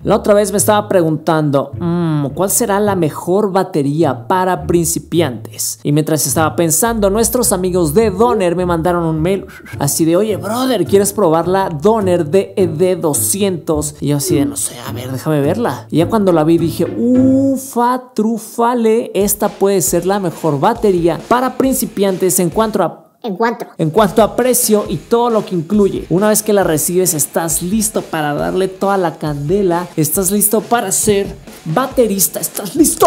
La otra vez me estaba preguntando, ¿cuál será la mejor batería para principiantes? Y mientras estaba pensando, nuestros amigos de Doner me mandaron un mail así de, oye, brother, ¿quieres probar la Doner DED200? Y yo así de, no sé, a ver, déjame verla. Y ya cuando la vi dije, ufa, trufale, esta puede ser la mejor batería para principiantes en cuanto a precio y todo lo que incluye. Una vez que la recibes, estás listo para darle toda la candela. Estás listo para ser baterista. Estás listo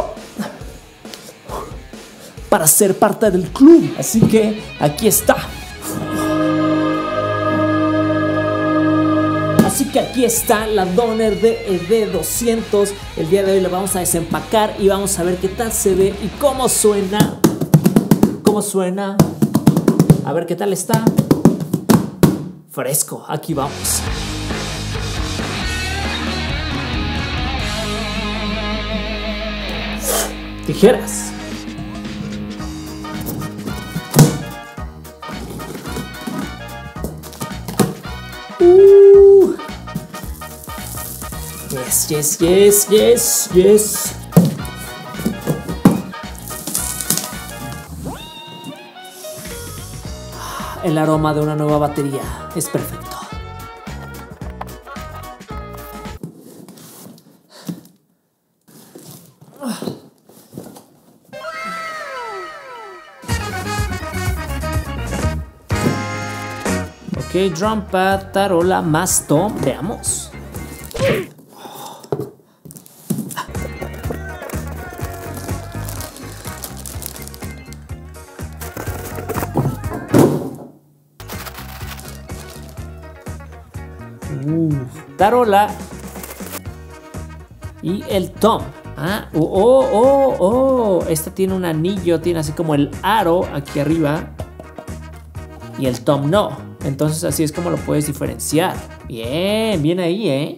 para ser parte del club. Así que aquí está. Así que aquí está la Doner DED200. El día de hoy la vamos a desempacar y vamos a ver qué tal se ve y cómo suena. ¿Cómo suena? A ver qué tal está. Fresco, aquí vamos. Tijeras. Yes. El aroma de una nueva batería es perfecto. Ok, drum pad, tarola, más tom. Veamos. Tarola y el tom. Esta tiene un anillo, tiene así como el aro aquí arriba y el tom no. Entonces así es como lo puedes diferenciar. Bien ahí, ¿eh?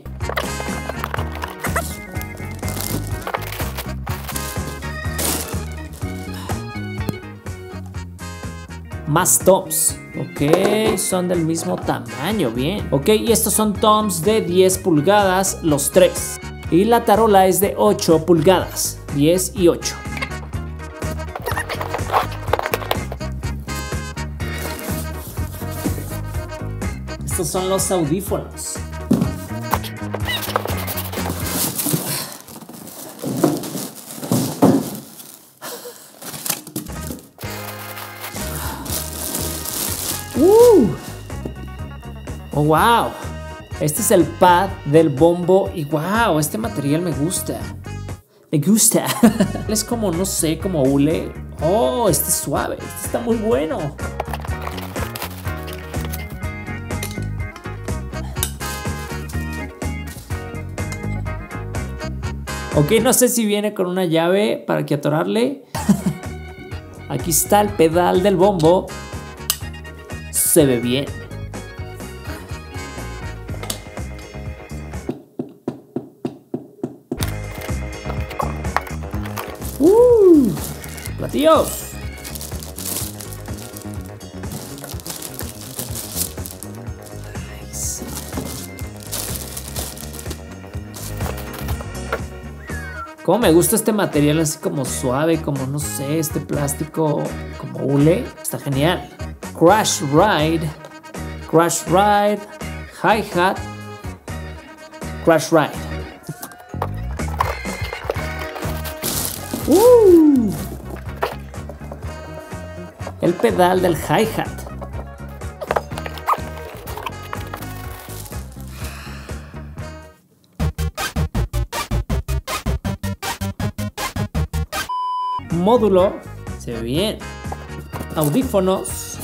Más toms. Ok, son del mismo tamaño, bien. Ok, y estos son toms de 10 pulgadas, los tres. Y la tarola es de 8 pulgadas, 10 y 8. Estos son los audífonos. Oh, wow. Este es el pad del bombo y wow, este material me gusta. Es como, no sé, como hule. Oh, este es suave, este está muy bueno. Ok, no sé si viene con una llave para que atorarle. Aquí está el pedal del bombo. Se ve bien. Platillos. Nice. Como me gusta este material así como suave, como no sé, este plástico como hule. Está genial. Crash Ride, Hi-Hat, Crash Ride. El pedal del Hi-Hat. Módulo, se ve bien. Audífonos.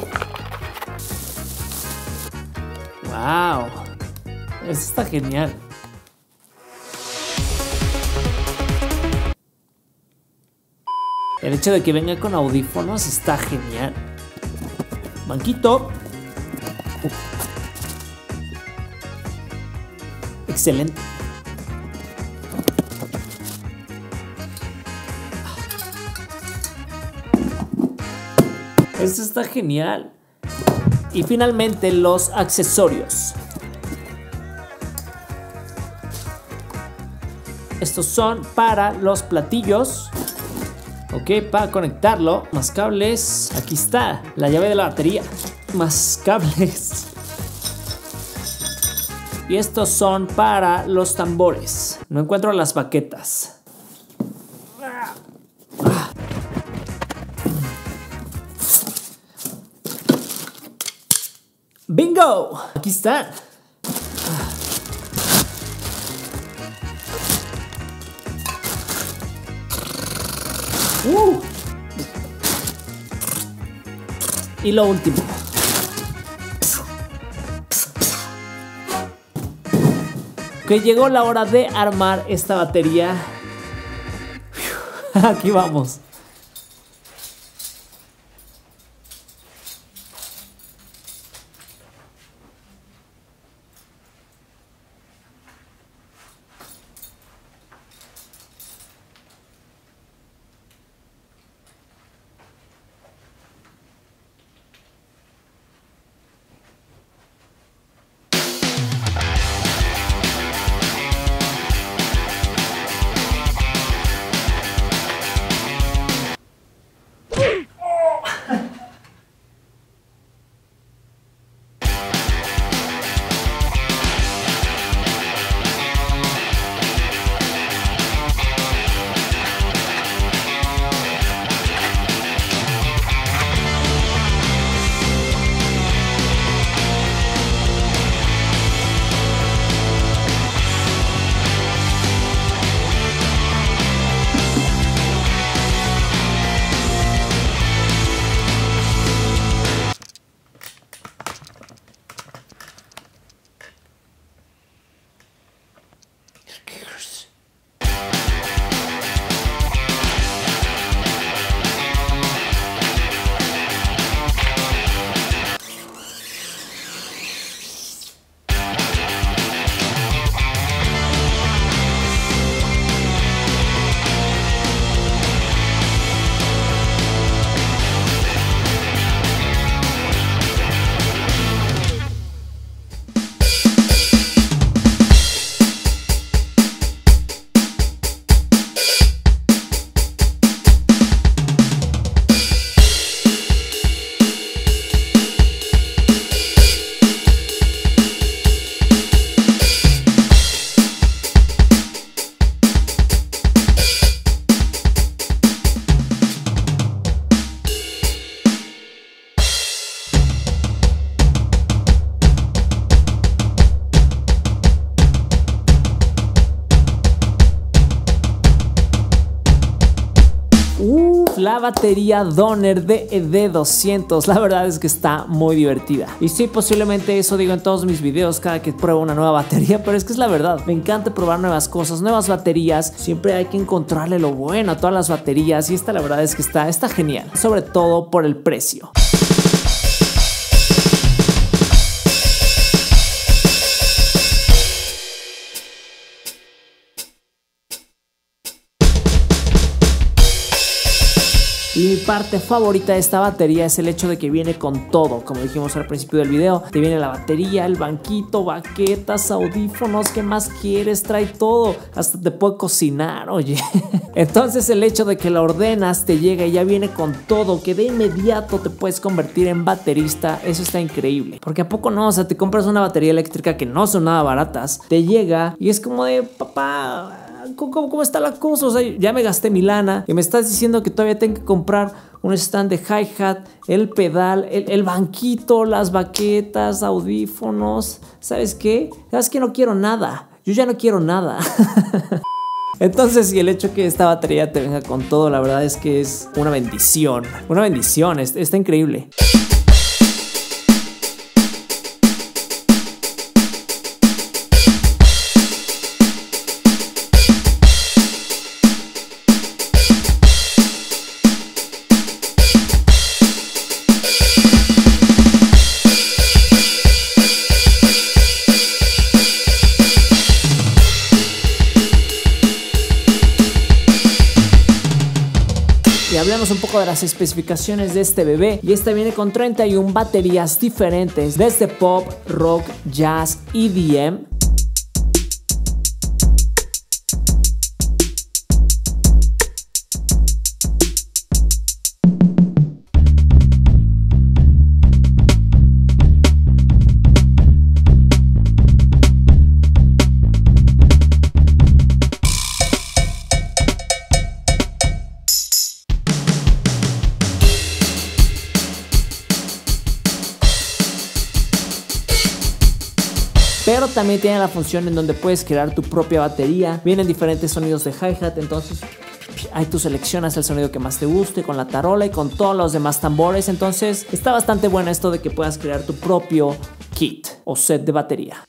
Wow, esto está genial. El hecho de que venga con audífonos está genial. Banquito. Excelente. Esto está genial. Y finalmente los accesorios. Estos son para los platillos. Ok, para conectarlo, más cables. Aquí está, la llave de la batería. Más cables. Y estos son para los tambores. No encuentro las baquetas. ¡Bingo! Aquí están. Y lo último. Que llegó la hora de armar esta batería. Aquí vamos. La batería Doner de ED200, la verdad es que está muy divertida. Y sí, posiblemente eso digo en todos mis videos cada que pruebo una nueva batería, pero es que es la verdad. Me encanta probar nuevas cosas, nuevas baterías. Siempre hay que encontrarle lo bueno a todas las baterías y esta la verdad es que está genial, sobre todo por el precio. Y mi parte favorita de esta batería es el hecho de que viene con todo. Como dijimos al principio del video, te viene la batería, el banquito, baquetas, audífonos, ¿qué más quieres? Trae todo, hasta te puede cocinar, oye. Entonces el hecho de que la ordenas, te llega y ya viene con todo, que de inmediato te puedes convertir en baterista, eso está increíble. Porque a poco no, o sea, te compras una batería eléctrica que no son nada baratas, te llega y es como de, papá, ¿cómo está la cosa? O sea, ya me gasté mi lana y me estás diciendo que todavía tengo que comprar un stand de hi-hat, el pedal, el banquito, las baquetas, audífonos. ¿Sabes qué? ¿Sabes qué? No quiero nada. Yo ya no quiero nada. Entonces, y el hecho que esta batería te venga con todo, la verdad es que es una bendición. Una bendición, está increíble. Y hablemos un poco de las especificaciones de este bebé. Y esta viene con 31 baterías diferentes, desde pop, rock, jazz, EDM. pero también tiene la función en donde puedes crear tu propia batería. Vienen diferentes sonidos de hi-hat, entonces ahí tú seleccionas el sonido que más te guste con la tarola y con todos los demás tambores. Entonces está bastante bueno esto de que puedas crear tu propio kit o set de batería.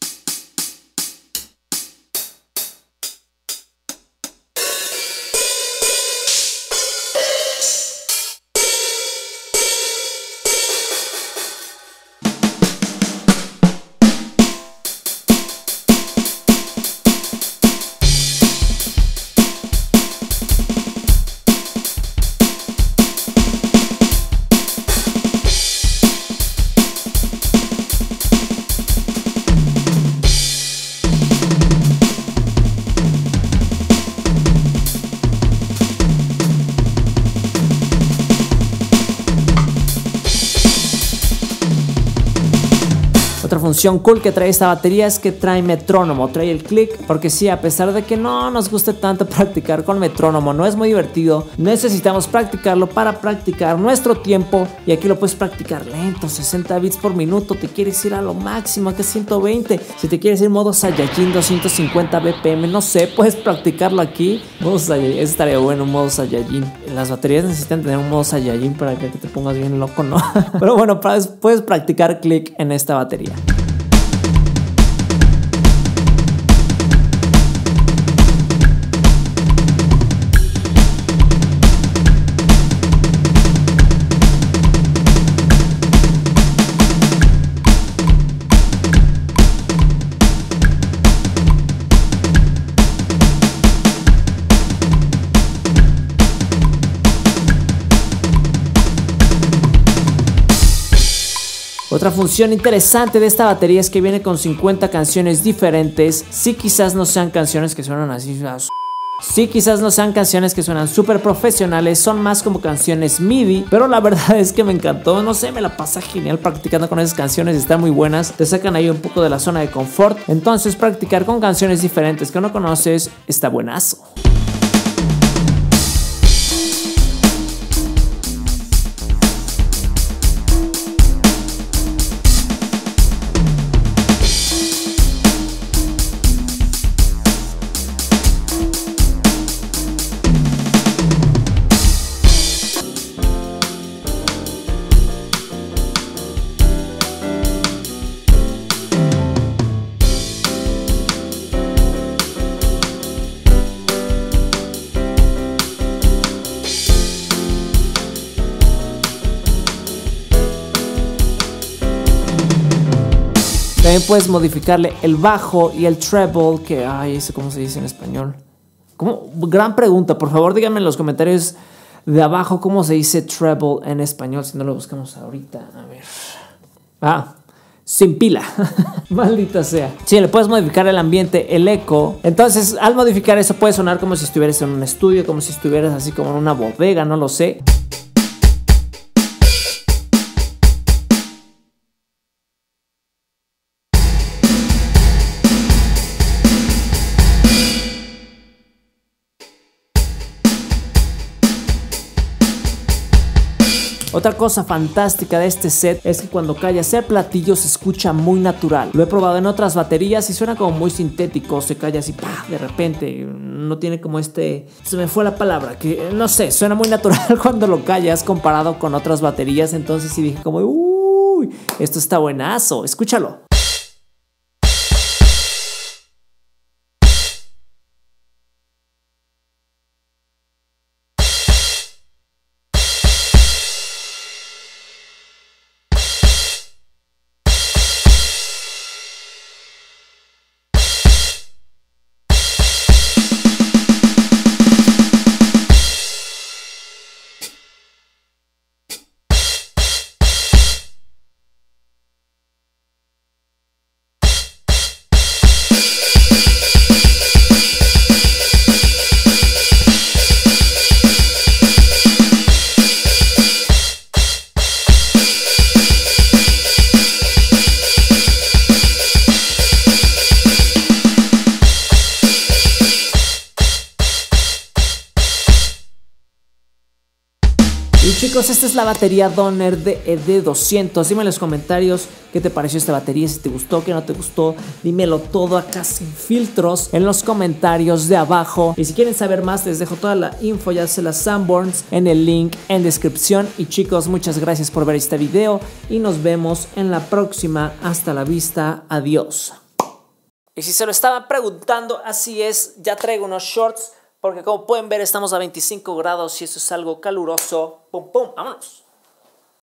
Otra función cool que trae esta batería es que trae metrónomo, trae el click, porque sí, a pesar de que no nos guste tanto practicar con metrónomo, no es muy divertido, necesitamos practicarlo para practicar nuestro tiempo, y aquí lo puedes practicar lento, 60 bits por minuto, te quieres ir a lo máximo que es 120, si te quieres ir modo Saiyajin 250 BPM, no sé, puedes practicarlo aquí, modo Saiyajin, eso estaría bueno, modo Saiyajin. Las baterías necesitan tener un modo Saiyajin para que te pongas bien loco, ¿no? Pero bueno, puedes practicar click en esta batería. Otra función interesante de esta batería es que viene con 50 canciones diferentes. Sí, quizás no sean canciones que suenan así. Sí, quizás no sean canciones que suenan súper profesionales, son más como canciones MIDI, pero la verdad es que me encantó, no sé, me la pasa genial practicando con esas canciones, están muy buenas, te sacan ahí un poco de la zona de confort, entonces practicar con canciones diferentes que no conoces está buenazo. También puedes modificarle el bajo y el treble, que, ay, ¿eso cómo se dice en español? ¿Cómo? Gran pregunta, por favor díganme en los comentarios de abajo cómo se dice treble en español, si no lo buscamos ahorita, a ver. Sin pila. Maldita sea. Sí, le puedes modificar el ambiente, el eco. Entonces, al modificar eso puede sonar como si estuvieras en un estudio, como si estuvieras así como en una bodega, no lo sé. Otra cosa fantástica de este set es que cuando cae a hacer platillos se escucha muy natural. Lo he probado en otras baterías y suena como muy sintético, se cae así, ¡pah! De repente, no tiene como se me fue la palabra, que no sé, suena muy natural cuando lo callas comparado con otras baterías, entonces sí dije como, uy, esto está buenazo, escúchalo. Y chicos, esta es la batería Donner de ED200. Dime en los comentarios qué te pareció esta batería, si te gustó, qué no te gustó. Dímelo todo acá sin filtros en los comentarios de abajo. Y si quieren saber más, les dejo toda la info, ya sea las Sanborns, en el link en descripción. Y chicos, muchas gracias por ver este video y nos vemos en la próxima. Hasta la vista, adiós. Y si se lo estaban preguntando, así es, ya traigo unos shorts porque como pueden ver estamos a 25 grados y eso es algo caluroso. ¡Pum, pum! ¡Vámonos!